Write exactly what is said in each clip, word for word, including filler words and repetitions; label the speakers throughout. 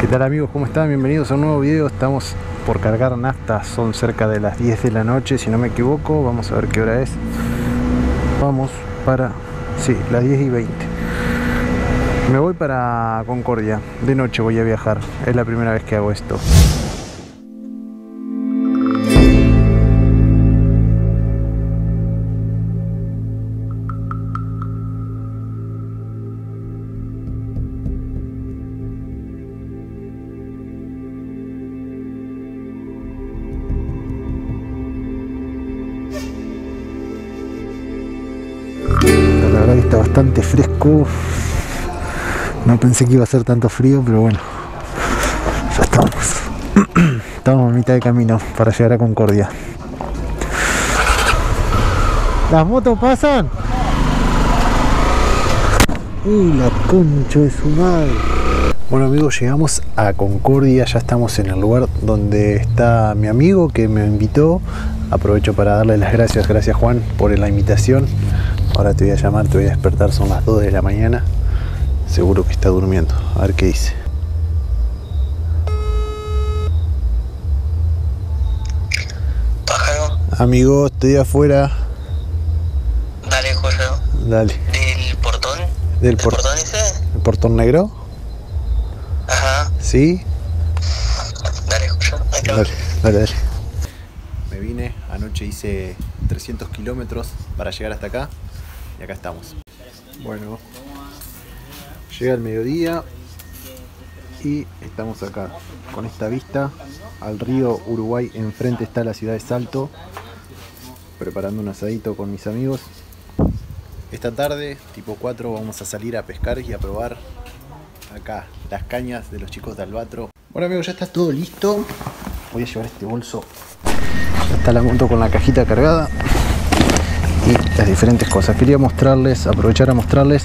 Speaker 1: ¿Qué tal amigos? ¿Cómo están? Bienvenidos a un nuevo video. Estamos por cargar nafta, son cerca de las diez de la noche si no me equivoco. Vamos a ver qué hora es. Vamos para... sí, las diez y veinte. Me voy para Concordia, de noche voy a viajar. Es la primera vez que hago esto. La verdad que está bastante fresco. No pensé que iba a ser tanto frío, pero bueno, ya estamos. Estamos a mitad de camino para llegar a Concordia. ¿Las motos pasan? ¡Uy, la concha de su madre! Bueno amigos, llegamos a Concordia, ya estamos en el lugar donde está mi amigo que me invitó. Aprovecho para darle las gracias, gracias Juan por la invitación. Ahora te voy a llamar, te voy a despertar, son las dos de la mañana. Seguro que está durmiendo, a ver qué dice.
Speaker 2: Pájaro.
Speaker 1: Amigo, estoy afuera.
Speaker 2: Dale, Jorge.
Speaker 1: Dale.
Speaker 2: ¿Del portón?
Speaker 1: ¿Del
Speaker 2: ¿El
Speaker 1: por...
Speaker 2: portón ese?
Speaker 1: ¿El portón negro?
Speaker 2: Ajá.
Speaker 1: ¿Sí?
Speaker 2: Dale, Jorge. Ahí está.
Speaker 1: Dale, dale, dale. Me vine, anoche hice trescientos kilómetros para llegar hasta acá. Y acá estamos. Bueno, llega el mediodía y estamos acá con esta vista al río Uruguay. Enfrente está la ciudad de Salto, preparando un asadito con mis amigos. Esta tarde, tipo cuatro, vamos a salir a pescar y a probar acá las cañas de los chicos de Albatro. Bueno amigos, ya está todo listo. Voy a llevar este bolso. Ya está la moto con la cajita cargada y las diferentes cosas. Quería mostrarles, aprovechar a mostrarles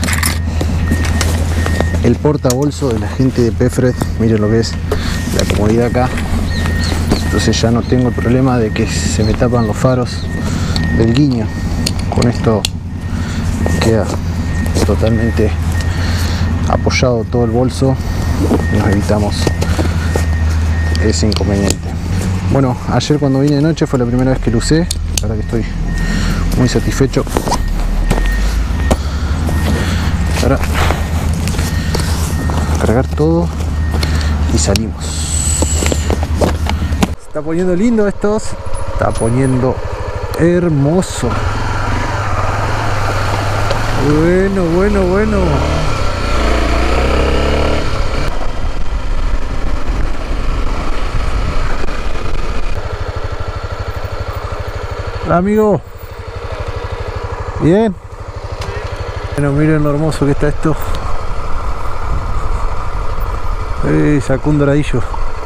Speaker 1: el portabolso de la gente de Pefred. Miren lo que es la comodidad acá. Entonces ya no tengo el problema de que se me tapan los faros del guiño. Con esto queda totalmente apoyado todo el bolso. Nos evitamos ese inconveniente. Bueno, ayer cuando vine de noche fue la primera vez que lo usé. La verdad que estoy muy satisfecho. Ahora cargar todo y salimos. Se está poniendo lindo esto. Se está poniendo hermoso. Bueno, bueno, bueno. Hola amigo. Bien. Bueno, miren lo hermoso que está esto. Eh, sacó un doradillo.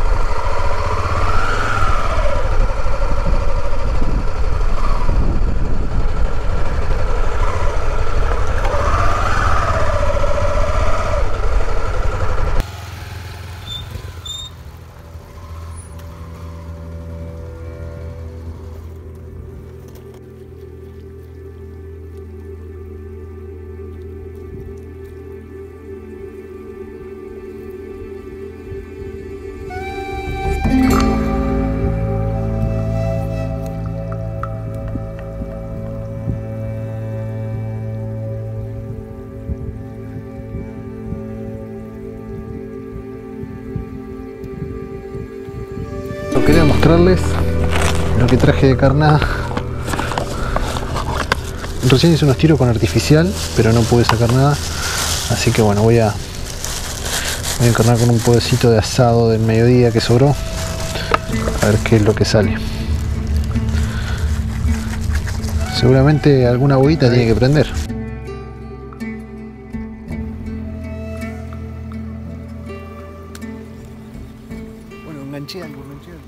Speaker 1: Quería mostrarles lo que traje de carnada. Recién hice unos tiros con artificial, pero no pude sacar nada, así que bueno, voy a voy a encarnar con un pedacito de asado del mediodía que sobró, a ver qué es lo que sale. Seguramente alguna boguita tiene que prender. Bueno, enganché algo, enganché algo.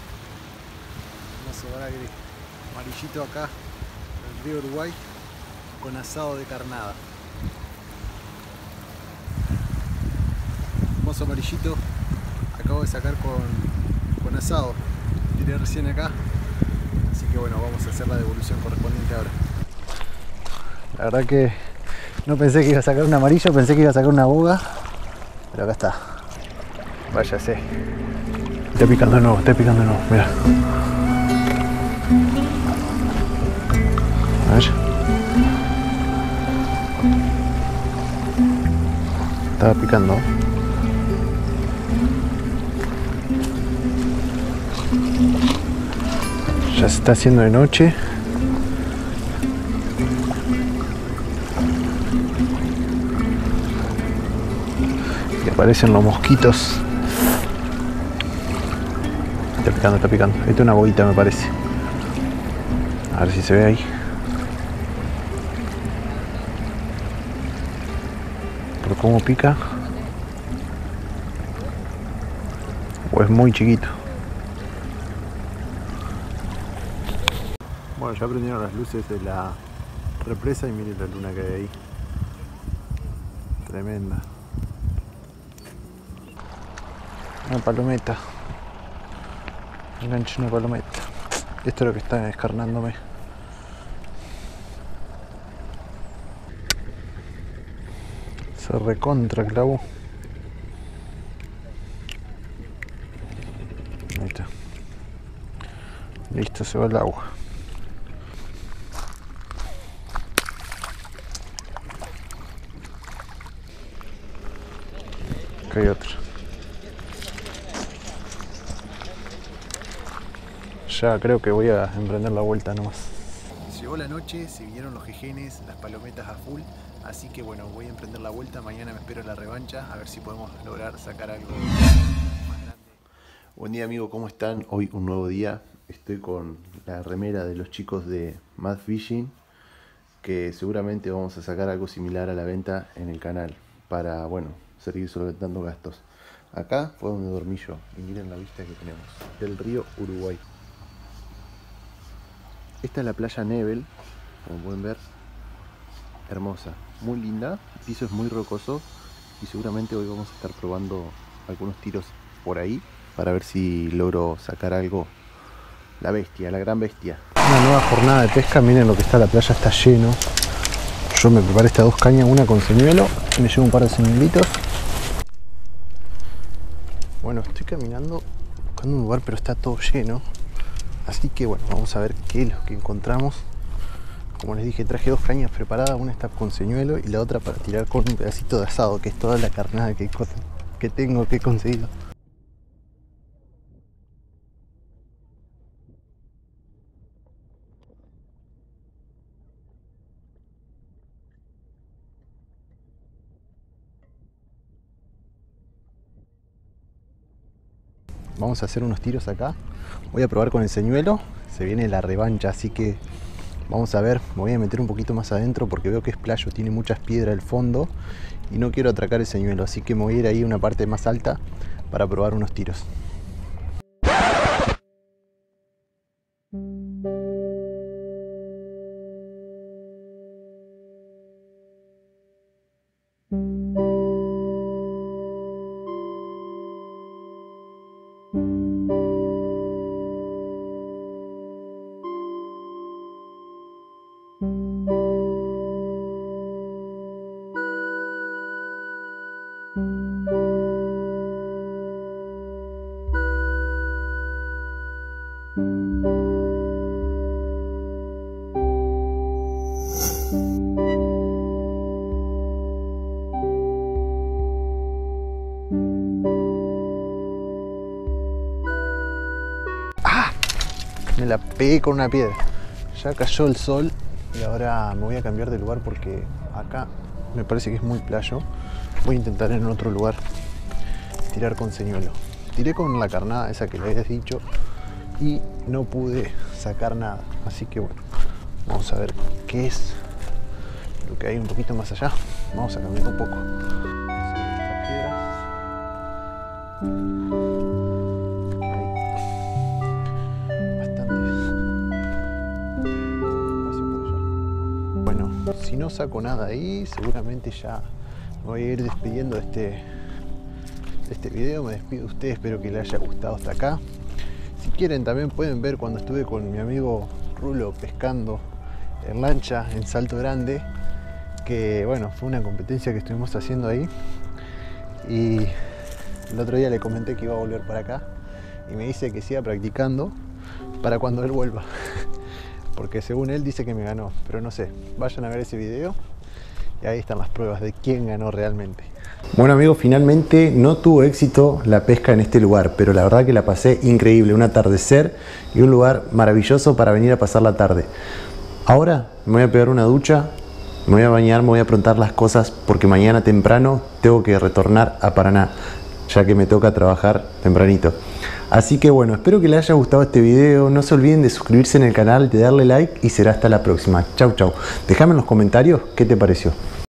Speaker 1: Vamos a ver amarillito acá, el río Uruguay. con asado de carnada. Hermoso amarillito. Acabo de sacar con, con asado. Tiré recién acá. Así que bueno, vamos a hacer la devolución correspondiente ahora. La verdad que no pensé que iba a sacar un amarillo, pensé que iba a sacar una boga. Pero acá está. Váyase. Está picando de nuevo, está picando de nuevo, mira. A ver. Estaba picando. Ya se está haciendo de noche. Y aparecen los mosquitos. Está picando, está picando. Esta es una boguita, me parece. A ver si se ve ahí. Por cómo pica. O es muy chiquito. Bueno, ya prendieron las luces de la represa y miren la luna que hay ahí. Tremenda. Una palometa. Enganché una palometa. Esto es lo que está escarnándome. Se recontra clavó. Ahí está. Listo, se va el agua. Acá hay otro. Ya creo que voy a emprender la vuelta nomás. Llegó la noche, se vinieron los jejenes, las palometas a full. Así que bueno, voy a emprender la vuelta. Mañana me espero la revancha, a ver si podemos lograr sacar algo más grande. Buen día, amigo, ¿cómo están? Hoy un nuevo día. Estoy con la remera de los chicos de Mad Fishing, que seguramente vamos a sacar algo similar a la venta en el canal para, bueno, seguir solventando gastos. Acá fue donde dormí yo y miren la vista que tenemos del río Uruguay. Esta es la playa Nebel, como pueden ver, hermosa, muy linda, el piso es muy rocoso y seguramente hoy vamos a estar probando algunos tiros por ahí para ver si logro sacar algo. La bestia, la gran bestia. Una nueva jornada de pesca, miren lo que está, la playa está lleno. Yo me preparé estas dos cañas, una con señuelo, me llevo un par de señuelitos. Bueno, estoy caminando buscando un lugar, pero está todo lleno. Así que bueno, vamos a ver qué es lo que encontramos. Como les dije, traje dos cañas preparadas, una está con señuelo y la otra para tirar con un pedacito de asado, que es toda la carnada que, que tengo, que he conseguido. Vamos a hacer unos tiros acá. Voy a probar con el señuelo. Se viene la revancha, así que vamos a ver. Me voy a meter un poquito más adentro porque veo que es playo, tiene muchas piedras al fondo y no quiero atracar el señuelo, así que me voy a ir ahí a una parte más alta para probar unos tiros. Me la pegué con una piedra. Ya cayó el sol y ahora me voy a cambiar de lugar porque acá me parece que es muy playo. Voy a intentar en otro lugar tirar con señuelo. Tiré con la carnada esa que le habías dicho y no pude sacar nada. Así que bueno, vamos a ver qué es lo que hay un poquito más allá. Vamos a cambiar un poco. Bueno, si no saco nada ahí, seguramente ya me voy a ir despidiendo de este, de este video. Me despido de ustedes, espero que les haya gustado hasta acá. Si quieren también pueden ver cuando estuve con mi amigo Rulo pescando en lancha en Salto Grande, que bueno, fue una competencia que estuvimos haciendo ahí, y el otro día le comenté que iba a volver para acá y me dice que siga practicando para cuando él vuelva, porque según él dice que me ganó, pero no sé. Vayan a ver ese video y ahí están las pruebas de quién ganó realmente. Bueno amigos, finalmente no tuvo éxito la pesca en este lugar, pero la verdad que la pasé increíble, un atardecer y un lugar maravilloso para venir a pasar la tarde. Ahora me voy a pegar una ducha, me voy a bañar, me voy a aprontar las cosas porque mañana temprano tengo que retornar a Paraná, ya que me toca trabajar tempranito. Así que bueno, espero que les haya gustado este video. No se olviden de suscribirse en el canal, de darle like y será hasta la próxima. Chau chau. Déjame en los comentarios qué te pareció.